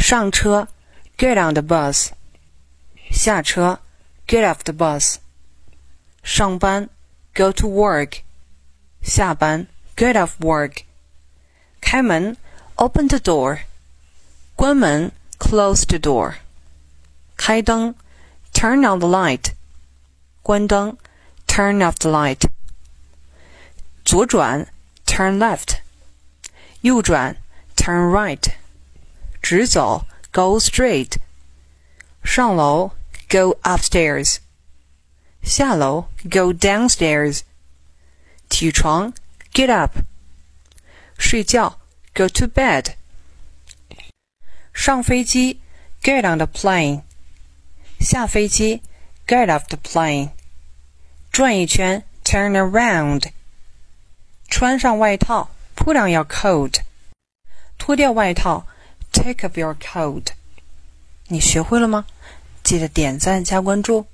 上车 get on the bus， 下车 get off the bus， 上班 go to work， 下班 get off work， 开门 open the door， 关门 close the door， 开灯 turn on the light， 关灯 turn off the light， 左转 turn left， 右转 turn right， 直走 go straight， 上楼 go upstairs， 下楼 go downstairs， 起床 get up， 睡觉 go to bed， 上飞机 get on the plane， 下飞机 get off the plane， 转一圈 turn around， 穿上外套 put on your coat， 脱掉外套 take off your coat。 你学会了吗？记得点赞加关注。